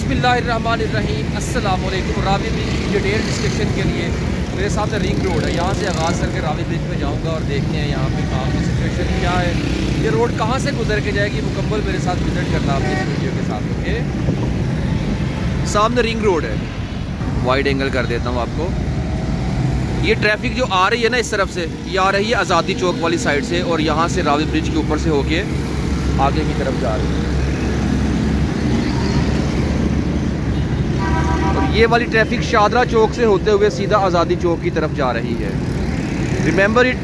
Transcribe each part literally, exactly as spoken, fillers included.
बिस्मिल्लाहिर्रहमानिर्रहीम अस्सलाम वालेकुम। रावी ब्रिज की डिटेल डिस्क्रिप्शन के लिए मेरे सामने रिंग रोड है, यहाँ से आगाज़ करके रावी ब्रिज में जाऊँगा और देखते हैं यहाँ पे काम की सिचुएशन क्या है, ये रोड कहाँ से गुजर के जाएगी, मुकम्मल मेरे साथ विजिट करना आपने इस वीडियो के साथ। ओके, सामने रिंग रोड है, वाइड एंगल कर देता हूँ आपको। ये ट्रैफिक जो आ रही है ना इस तरफ से, ये आ रही है आज़ादी चौक वाली साइड से और यहाँ से रावी ब्रिज के ऊपर से होके आगे की तरफ जा रही है। ये वाली ट्रैफिक शादरा चौक से होते हुए सीधा आज़ादी चौक की तरफ जा रही है। रिमेंबर इट,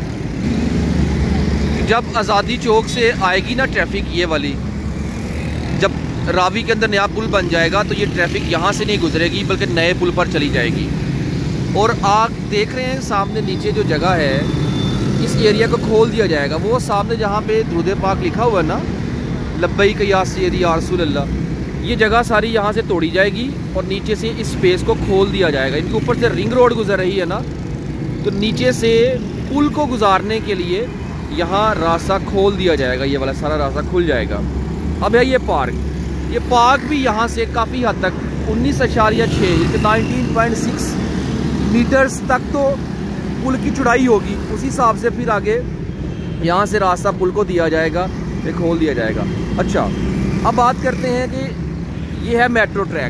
जब आज़ादी चौक से आएगी ना ट्रैफिक ये वाली, जब रावी के अंदर नया पुल बन जाएगा तो ये ट्रैफिक यहाँ से नहीं गुजरेगी बल्कि नए पुल पर चली जाएगी। और आप देख रहे हैं सामने नीचे जो जगह है, इस एरिया को खोल दिया जाएगा। वो सामने जहाँ पे दुरूद पाक लिखा हुआ है ना, लब्बैक या सय्यदी या रसूल अल्लाह, ये जगह सारी यहाँ से तोड़ी जाएगी और नीचे से इस स्पेस को खोल दिया जाएगा। इनके ऊपर से रिंग रोड गुजर रही है ना, तो नीचे से पुल को गुजारने के लिए यहाँ रास्ता खोल दिया जाएगा, ये वाला सारा रास्ता खुल जाएगा। अब है ये पार्क, ये पार्क भी यहाँ से काफ़ी हद तक उन्नीस अशारिया छः नाइनटीन पॉइंट सिक्स मीटर्स तक तो पुल की चौड़ाई होगी। उसी हिसाब से फिर आगे यहाँ से रास्ता पुल को दिया जाएगा, ये खोल दिया जाएगा। अच्छा, अब बात करते हैं कि ये है मेट्रो ट्रैक,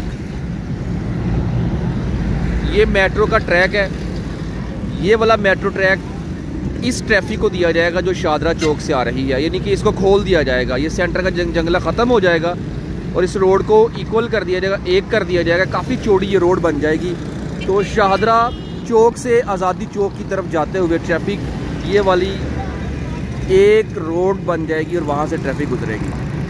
ये मेट्रो का ट्रैक है। ये वाला मेट्रो ट्रैक इस ट्रैफिक को दिया जाएगा जो शादरा चौक से आ रही है, यानी कि इसको खोल दिया जाएगा। ये सेंटर का जंग, जंगला ख़त्म हो जाएगा और इस रोड को इक्वल कर दिया जाएगा, एक कर दिया जाएगा। काफ़ी चौड़ी ये रोड बन जाएगी। तो शादरा चौक से आज़ादी चौक की तरफ जाते हुए ट्रैफिक ये वाली एक रोड बन जाएगी और वहाँ से ट्रैफिक गुजरेगी।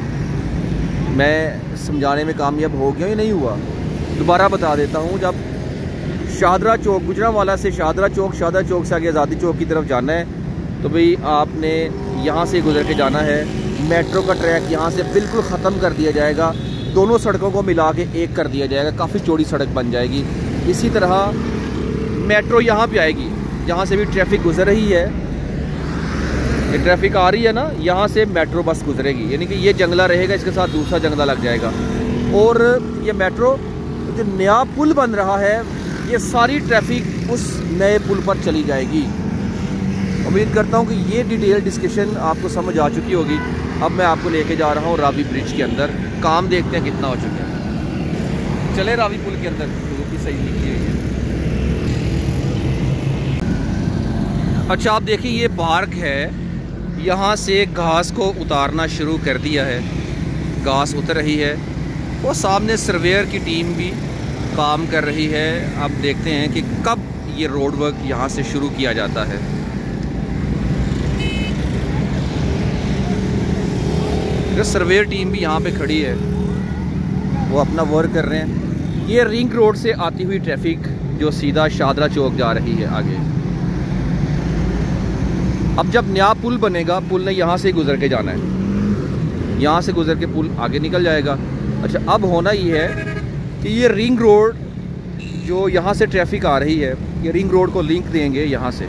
मैं समझाने में कामयाब हो गया या नहीं हुआ, दोबारा बता देता हूँ। जब शादरा चौक, गुजरांवाला से शादरा चौक, शादरा चौक से आगे आज़ादी चौक की तरफ जाना है तो भाई आपने यहाँ से गुजर के जाना है। मेट्रो का ट्रैक यहाँ से बिल्कुल ख़त्म कर दिया जाएगा, दोनों सड़कों को मिला के एक कर दिया जाएगा, काफ़ी चौड़ी सड़क बन जाएगी। इसी तरह मेट्रो यहाँ पे आएगी, जहाँ से भी ट्रैफिक गुजर रही है, ये ट्रैफिक आ रही है ना, यहाँ से मेट्रो बस गुजरेगी, यानी कि ये जंगला रहेगा, इसके साथ दूसरा जंगला लग जाएगा। और ये मेट्रो जो नया पुल बन रहा है, ये सारी ट्रैफिक उस नए पुल पर चली जाएगी। उम्मीद करता हूँ कि ये डिटेल डिस्कशन आपको समझ आ चुकी होगी। अब मैं आपको लेके जा रहा हूँ रावी ब्रिज के अंदर, काम देखते हैं कितना हो चुका है। चले रावी पुल के अंदर, तो भी सही लिखी हुई है। अच्छा, आप देखिए ये पार्क है, यहाँ से घास को उतारना शुरू कर दिया है, घास उतर रही है। वो सामने सर्वेयर की टीम भी काम कर रही है। अब देखते हैं कि कब ये रोड वर्क यहाँ से शुरू किया जाता है। सर्वेयर टीम भी यहाँ पे खड़ी है, वो अपना वर्क कर रहे हैं। ये रिंग रोड से आती हुई ट्रैफिक जो सीधा शादरा चौक जा रही है आगे। अब जब नया पुल बनेगा, पुल ने यहाँ से गुजर के जाना है, यहाँ से गुजर के पुल आगे निकल जाएगा। अच्छा, अब होना ये है कि ये रिंग रोड जो यहाँ से ट्रैफिक आ रही है, ये रिंग रोड को लिंक देंगे यहाँ से।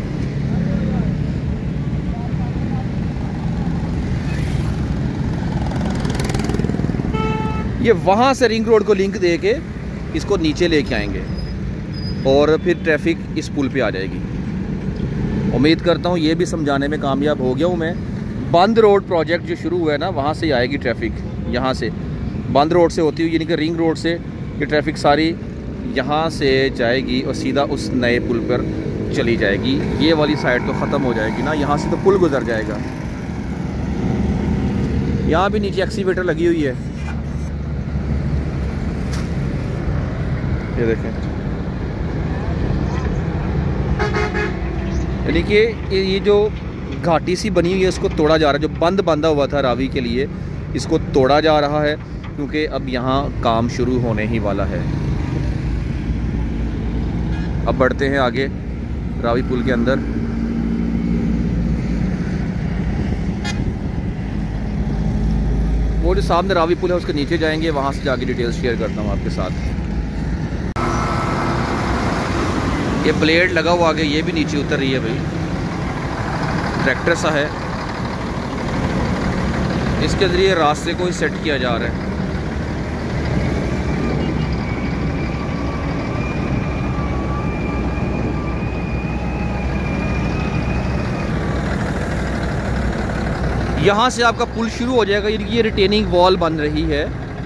ये वहाँ से रिंग रोड को लिंक दे के इसको नीचे लेके आएंगे और फिर ट्रैफिक इस पुल पे आ जाएगी। उम्मीद करता हूँ ये भी समझाने में कामयाब हो गया हूँ मैं। बंद रोड प्रोजेक्ट जो शुरू हुआ है ना, वहाँ से आएगी ट्रैफिक, यहाँ से बंद रोड से होती हुई, यानी कि रिंग रोड से ये ट्रैफिक सारी यहाँ से जाएगी और सीधा उस नए पुल पर चली जाएगी। ये वाली साइड तो ख़त्म हो जाएगी ना, यहाँ से तो पुल गुजर जाएगा। यहाँ भी नीचे एक्सीवेटर लगी हुई है, ये देखें। यानी कि ये जो घाटी सी बनी हुई है इसको तोड़ा जा रहा है, जो बंद बांधा हुआ था रावी के लिए, इसको तोड़ा जा रहा है क्योंकि अब यहाँ काम शुरू होने ही वाला है। अब बढ़ते हैं आगे रावी पुल के अंदर। वो जो सामने रावी पुल है उसके नीचे जाएंगे, वहाँ से जाके डिटेल्स शेयर करता हूँ आपके साथ। ये ब्लेड लगा हुआ आगे, ये भी नीचे उतर रही है भाई, ट्रैक्टर सा है, इसके ज़रिए रास्ते को ही सेट किया जा रहा है। यहाँ से आपका पुल शुरू हो जाएगा। ये रिटेनिंग वॉल बन रही है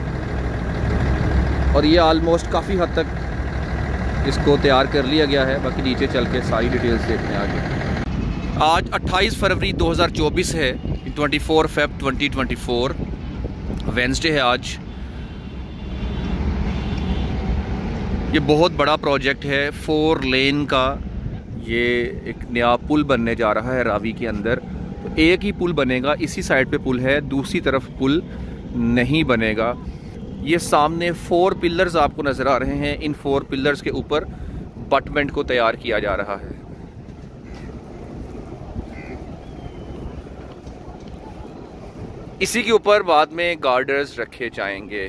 और ये ऑलमोस्ट काफ़ी हद तक इसको तैयार कर लिया गया है। बाकी नीचे चल के सारी डिटेल्स देखते हैं आगे। आज अट्ठाईस फरवरी दो हज़ार चौबीस है, चौबीस फेब दो हज़ार चौबीस वेंसडे है आज। ये बहुत बड़ा प्रोजेक्ट है, फोर लेन का ये एक नया पुल बनने जा रहा है रावी के अंदर। तो एक ही पुल बनेगा, इसी साइड पे पुल है, दूसरी तरफ पुल नहीं बनेगा। ये सामने फोर पिलर्स आपको नज़र आ रहे हैं, इन फोर पिलर्स के ऊपर बटमेंट को तैयार किया जा रहा है। इसी के ऊपर बाद में गार्डर्स रखे जाएंगे।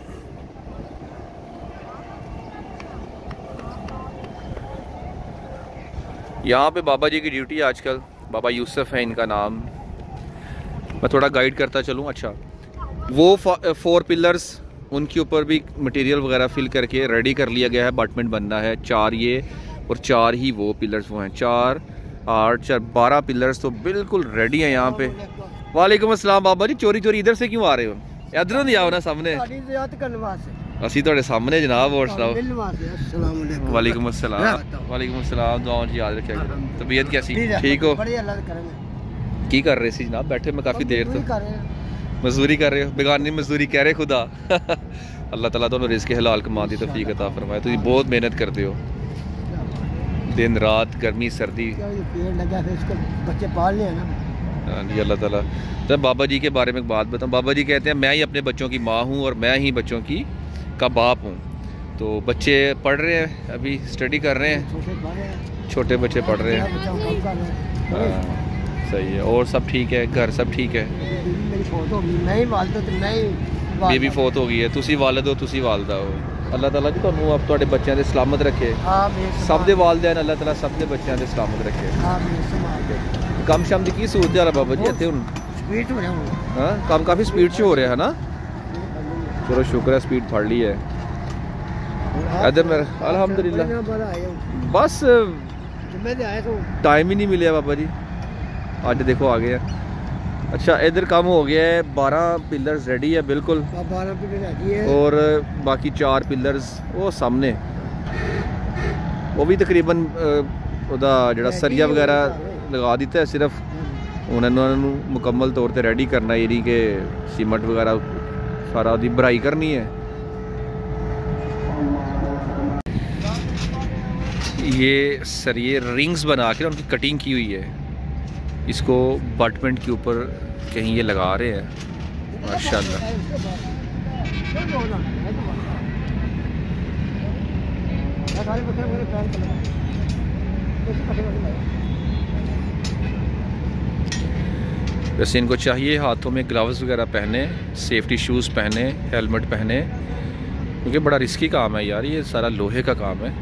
यहाँ पे बाबा जी की ड्यूटी आजकल, बाबा यूसुफ है इनका नाम। मैं थोड़ा गाइड करता चलूँ। अच्छा, वो फोर पिलर्स, उनके ऊपर भी मटेरियल वगैरह फिल करके रेडी कर लिया गया है, अपार्टमेंट बनना है। चार ये और चार ही वो पिलर्स वो हैं, चार आठ चार बारह पिलर्स तो बिल्कुल रेडी हैं यहाँ पे। वालेकुम अस्सलाम बाबा जी, चोरी चोरी इधर से क्यों आ रहे हो? इधरों नहीं आओ ना सामने, असी थोड़े सामने जनाब। और सुनाओ। वालेकुम अस्सलाम। वालेकुम अस्सलाम। दुआओं जी याद रखिएगा। तबीयत कैसी? ठीक हो? की कर रहे सी जनाब? बैठे मैं काफ़ी देर तो मजदूरी कर रहे हो, बेगानी मजदूरी कह रहे खुदा। अल्लाह ताला तो रिज़्क़ हलाल कमा दी तौफीक अता फरमाए। तुम बहुत मेहनत करते हो, दिन रात, गर्मी सर्दी। बच्चे पाल हैं ना। जी अल्लाह ताला। तो बाबा जी के बारे में एक बात बताऊँ। बाबा जी कहते हैं मैं ही अपने बच्चों की माँ हूँ और मैं ही बच्चों की का बाप हूँ। तो बच्चे पढ़ रहे हैं, अभी स्टडी कर रहे हैं, छोटे बच्चे पढ़ रहे हैं। हाँ सही है। और सब ठीक है, घर सब ठीक है? बेबी फौत हो गई है, तुसी वालिद हो, तुसी वालदा हो। अल्लाह ताला जी तुहानू अब तुहाडे बच्चों दे सलामत रखे। सब दे वालिदैन अल्लाह ताला सब दे बच्चों दे सलामत रखे। कम शम की की सूरत है बाबा जी इतने हुण? स्पीड हो रहा। हाँ काम काफ़ी स्पीड से हो रहा है ना। चलो शुक्र है स्पीड फड़ ली है। इधर मेरा अल्हम्दुलिल्लाह बस टाइम ही नहीं मिले बाबा जी, आज देखो आ गया। अच्छा इधर काम हो गया है, बारह पिलर्स रेडी है बिल्कुल, बारह पिलर रेडी है और बाकी चार पिलर्स वो सामने, वो भी तकरीबन उदा जड़ा सरिया वगैरह लगा दिता है, सिर्फ उन्होंने मुकम्मल तौर पर रेडी करना है, यानी कि सीमेंट वगैरह सारा दी भराई करनी है। ये सरिये रिंग्स बना के उनकी कटिंग की हुई है, इसको बटमेंट के ऊपर कहीं ये लगा रहे हैं माशाल्लाह। वैसे इनको चाहिए हाथों में ग्लव्स वगैरह पहने, सेफ्टी शूज़ पहने, हेलमेट पहने, क्योंकि बड़ा रिस्की काम है यार, ये सारा लोहे का काम है।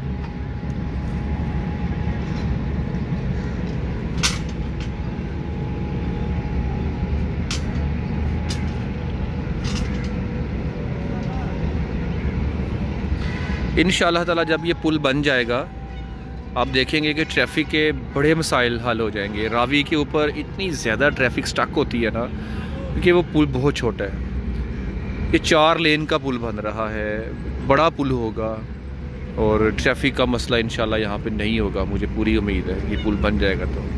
इंशाअल्लाह ताला जब ये पुल बन जाएगा आप देखेंगे कि ट्रैफिक के बड़े मसाइल हल हो जाएंगे। रावी के ऊपर इतनी ज़्यादा ट्रैफिक स्टक होती है ना, क्योंकि वो पुल बहुत छोटा है। ये चार लेन का पुल बन रहा है, बड़ा पुल होगा और ट्रैफिक का मसला इंशाल्लाह यहाँ पे नहीं होगा, मुझे पूरी उम्मीद है ये पुल बन जाएगा। तो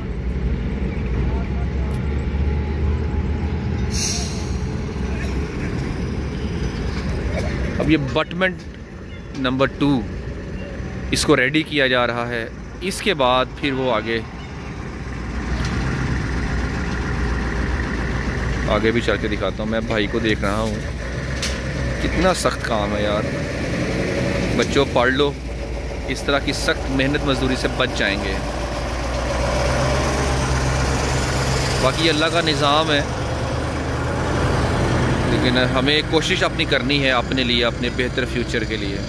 अब ये बटमेंट नंबर टू इसको रेडी किया जा रहा है, इसके बाद फिर वो आगे आगे भी चल के दिखाता हूँ। मैं भाई को देख रहा हूँ, कितना सख्त काम है यार। बच्चों पढ़ लो, इस तरह की सख्त मेहनत मजदूरी से बच जाएंगे। बाकी अल्लाह का निज़ाम है, लेकिन हमें कोशिश अपनी करनी है अपने लिए, अपने बेहतर फ्यूचर के लिए।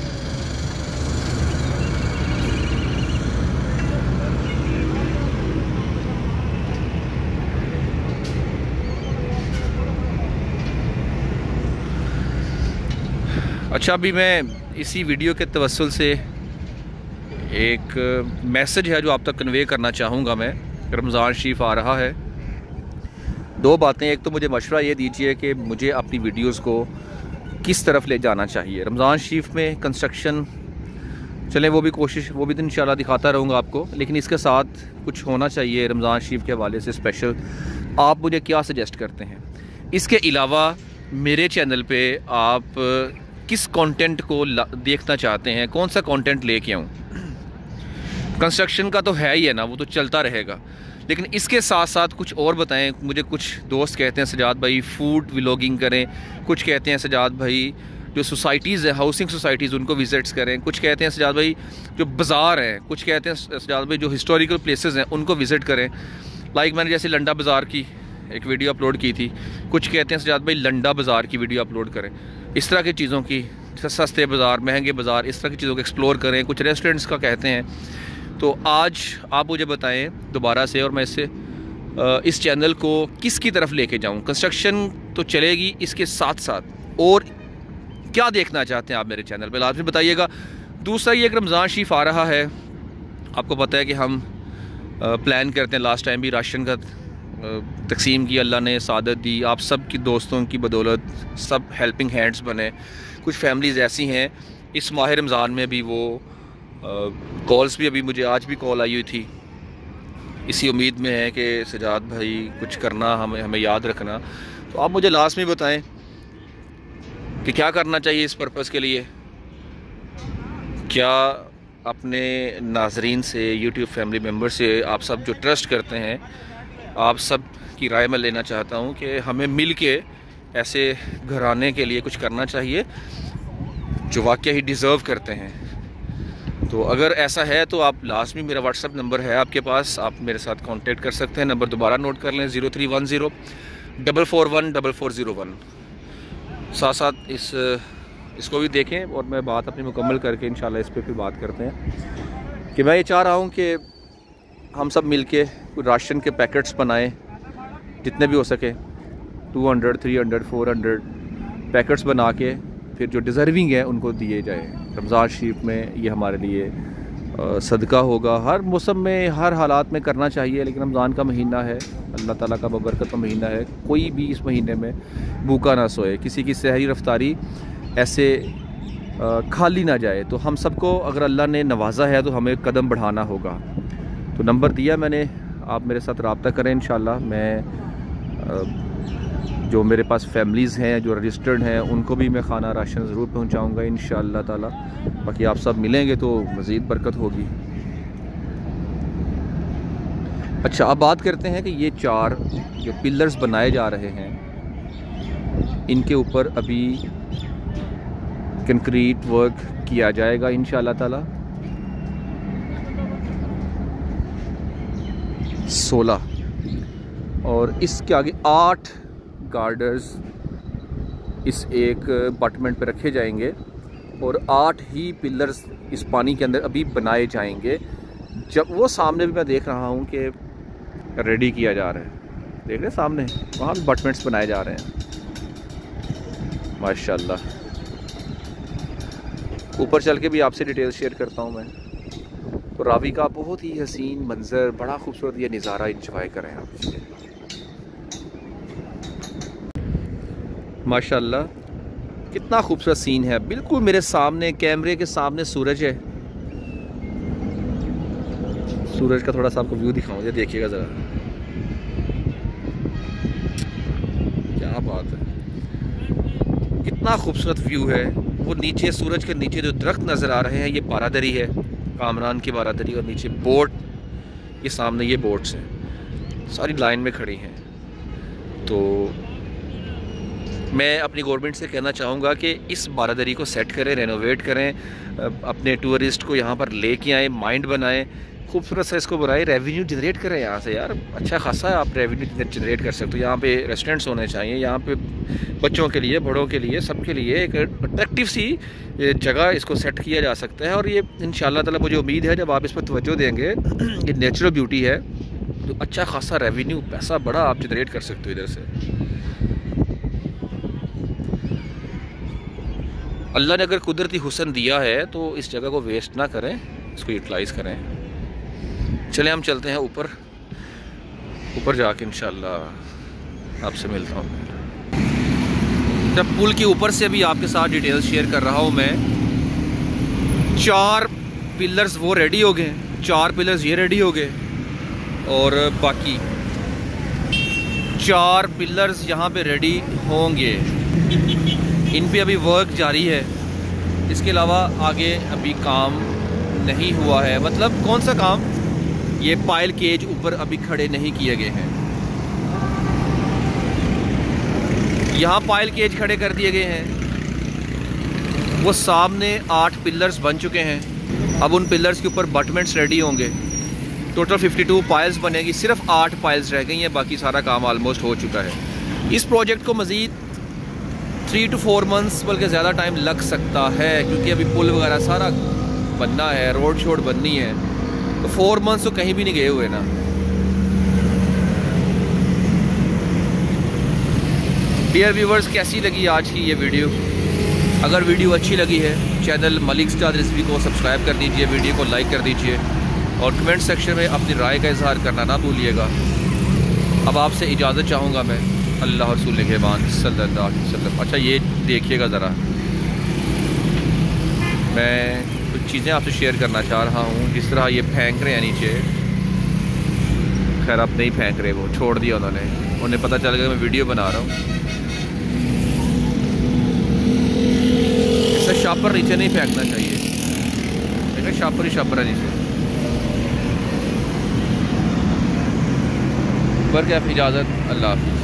अच्छा अभी मैं इसी वीडियो के तवस्सुल से एक मैसेज है जो आप तक कन्वे करना चाहूँगा। मैं रमज़ान शरीफ आ रहा है दो बातें, एक तो मुझे मशवरा ये दीजिए कि मुझे अपनी वीडियोस को किस तरफ ले जाना चाहिए। रमज़ान शरीफ में कंस्ट्रक्शन चलें, वो भी कोशिश वो भी तो इंशाल्लाह दिखाता रहूँगा आपको, लेकिन इसके साथ कुछ होना चाहिए रमज़ान शरीफ के हवाले से स्पेशल। आप मुझे क्या सजेस्ट करते हैं? इसके अलावा मेरे चैनल पे आप किस कंटेंट को देखना चाहते हैं, कौन सा कंटेंट लेके आऊँ? कंस्ट्रक्शन का तो है ही है ना, वो तो चलता रहेगा, लेकिन इसके साथ साथ कुछ और बताएं। मुझे कुछ दोस्त कहते हैं सजाद भाई फूड व्लॉगिंग करें, कुछ कहते हैं सजाद भाई जो सोसाइटीज़ है, हाउसिंग सोसाइटीज़, उनको विज़िट्स करें, कुछ कहते हैं सजाद भाई जो बाज़ार हैं, कुछ कहते हैं सजाद भाई जो हिस्टोरिकल प्लेसेस हैं उनको विज़िट करें। लाइक मैंने जैसे लंडा बाज़ार की एक वीडियो अपलोड की थी, कुछ कहते हैं सजाद भाई लंडा बाज़ार की वीडियो अपलोड करें। इस तरह की चीज़ों की, सस्ते बाज़ार, महंगे बाज़ार, इस तरह की चीज़ों को एक्सप्लोर करें। कुछ रेस्टोरेंट्स का कहते हैं। तो आज आप मुझे बताएं दोबारा से, और मैं इससे इस चैनल को किसकी तरफ लेके जाऊं? कंस्ट्रक्शन तो चलेगी, इसके साथ साथ और क्या देखना चाहते हैं आप मेरे चैनल पे, लाजमी बताइएगा। दूसरा ये, एक रमज़ान शरीफ आ रहा है, आपको पता है कि हम प्लान करते हैं, लास्ट टाइम भी राशन का तकसीम की, अल्लाह ने सादत दी, आप सब की दोस्तों की बदौलत सब हेल्पिंग हैंड्स बने। कुछ फैमिलीज़ ऐसी हैं इस माह रमज़ान में भी, वो कॉल्स भी, अभी मुझे आज भी कॉल आई हुई थी, इसी उम्मीद में है कि सजाद भाई कुछ करना, हमें हमें याद रखना। तो आप मुझे लास्ट में बताएं कि क्या करना चाहिए इस पर्पज़ के लिए। क्या अपने नाजरीन से, यूट्यूब फैमिली मेम्बर से, आप सब जो ट्रस्ट करते हैं, आप सब की राय मैं लेना चाहता हूं कि हमें मिल के ऐसे घराने के लिए कुछ करना चाहिए जो वाकई ही डिज़र्व करते हैं। तो अगर ऐसा है तो आप लाजमी, मेरा व्हाट्सअप नंबर है आपके पास, आप मेरे साथ कांटेक्ट कर सकते हैं। नंबर दोबारा नोट कर लें, zero three one zero double four one double four zero one. साथ साथ इस इसको भी देखें, और मैं बात अपनी मुकम्मल करके इंशाल्लाह इस पर फिर बात करते हैं कि मैं ये चाह रहा हूँ कि हम सब मिल के राशन के पैकेट्स बनाएँ, जितने भी हो सके, two hundred, three hundred, four hundred packets बना के फिर जो डिज़र्विंग है उनको दिए जाए। रमज़ान शरीफ में ये हमारे लिए आ, सदका होगा। हर मौसम में, हर हालात में करना चाहिए, लेकिन रमज़ान का महीना है, अल्लाह ताला का बबरकत का महीना है, कोई भी इस महीने में भूखा ना सोए, किसी की सहरी रफ्तारी ऐसे आ, खाली ना जाए। तो हम सबको अगर अल्लाह ने नवाजा है तो हमें कदम बढ़ाना होगा। तो नंबर दिया मैंने, आप मेरे साथ रब्ता करें इंशाल्लाह। मैं आ, जो मेरे पास फैमिलीज़ हैं जो रजिस्टर्ड हैं उनको भी मैं खाना राशन ज़रूर पहुंचाऊंगा इंशाअल्लाह ताला। बाकी आप सब मिलेंगे तो मज़ीद बरकत होगी। अच्छा, अब बात करते हैं कि ये चार जो पिलर्स बनाए जा रहे हैं, इनके ऊपर अभी कंक्रीट वर्क किया जाएगा इंशाअल्लाह ताला। सोलह और इसके आगे आठ गार्डर्स इस एक अपार्टमेंट पे रखे जाएंगे और आठ ही पिलर्स इस पानी के अंदर अभी बनाए जाएंगे। जब वो सामने भी मैं देख रहा हूँ कि रेडी किया जा रहा है, देख रहे सामने, वहाँ भी अपार्टमेंट्स बनाए जा रहे हैं माशाल्लाह। ऊपर चल के भी आपसे डिटेल शेयर करता हूँ मैं। तो रावी का बहुत ही हसीन मंज़र, बड़ा खूबसूरत ये नज़ारा इंजॉय करें आप माशाल्लाह। कितना खूबसूरत सीन है, बिल्कुल मेरे सामने, कैमरे के सामने सूरज है। सूरज का थोड़ा सा आपको व्यू दिखाऊं, ये देखिएगा ज़रा, क्या बात है, कितना खूबसूरत व्यू है। वो नीचे सूरज के नीचे जो दरख्त नज़र आ रहे हैं, ये बारादरी है, कामरान की बारादरी, और नीचे बोट, ये सामने ये बोट्स हैं, सारी लाइन में खड़ी हैं। तो मैं अपनी गवर्नमेंट से कहना चाहूँगा कि इस बारादरी को सेट करें, रेनोवेट करें, अपने टूरिस्ट को यहाँ पर लेके आएँ, माइंड बनाएं, खूबसूरत सा इसको बनाएं, रेवेन्यू जनरेट करें यहाँ से। यार अच्छा खासा आप रेवेन्यू जनरेट कर सकते हो। यहाँ पे रेस्टोरेंट्स होने चाहिए, यहाँ पे बच्चों के लिए, बड़ों के लिए, सबके लिए एक अट्रैक्टिव सी जगह इसको सेट किया जा सकता है। और ये इंशाल्लाह ताला मुझे उम्मीद है जब आप इस पर तवज्जो देंगे, ये नेचुरल ब्यूटी है, तो अच्छा खासा रेवेन्यू, पैसा बड़ा आप जनरेट कर सकते हो इधर से। अल्लाह ने अगर कुदरती हुस्न दिया है तो इस जगह को वेस्ट ना करें, इसको यूटिलाइज़ करें। चलें हम चलते हैं ऊपर, ऊपर जाके इंशाल्लाह आपसे मिलता हूँ। जब पुल के ऊपर से अभी आपके साथ डिटेल्स शेयर कर रहा हूँ मैं। चार पिलर्स वो रेडी हो गए, चार पिलर्स ये रेडी हो गए और बाकी चार पिलर्स यहाँ पे रेडी होंगे। इन पे अभी वर्क जारी है, इसके अलावा आगे अभी काम नहीं हुआ है। मतलब कौन सा काम? ये पाइल केज ऊपर अभी खड़े नहीं किए गए हैं। यहाँ पाइल केज खड़े कर दिए गए हैं। वो सामने आठ पिलर्स बन चुके हैं। अब उन पिलर्स के ऊपर बटमेंट्स रेडी होंगे। टोटल बावन पाइल्स बनेगी, सिर्फ आठ पाइल्स रह गई हैं, बाकी सारा काम ऑलमोस्ट हो चुका है। इस प्रोजेक्ट को मज़ीद थ्री टू फोर मंथ्स बल्कि ज़्यादा टाइम लग सकता है, क्योंकि अभी पुल वगैरह सारा बनना है, रोड शोड बननी है, तो फोर मंथ्स तो कहीं भी नहीं गए हुए ना। डियर व्यूवर्स, कैसी लगी आज की ये वीडियो? अगर वीडियो अच्छी लगी है, चैनल मलिक स्टार रेसिपी को सब्सक्राइब कर दीजिए, वीडियो को लाइक कर दीजिए और कमेंट सेक्शन में अपनी राय का इजहार करना ना भूलिएगा। अब आपसे इजाज़त चाहूँगा मैं। अल्लाह रसूल निगहबान सल्लल्लाहु अलैहि वसल्लम। अच्छा ये देखिएगा ज़रा, मैं कुछ चीज़ें आपसे शेयर करना चाह रहा हूँ। जिस तरह ये फेंक रहे हैं नीचे, खैर अब नहीं फेंक रहे, वो छोड़ दिया उन्होंने, उन्हें पता चल गया मैं वीडियो बना रहा हूँ। इससे शापर नीचे नहीं फेंकना चाहिए, देखिए शापर ही शापर है नीचे। पर क्या इजाज़त, अल्लाह हाफ़िज़।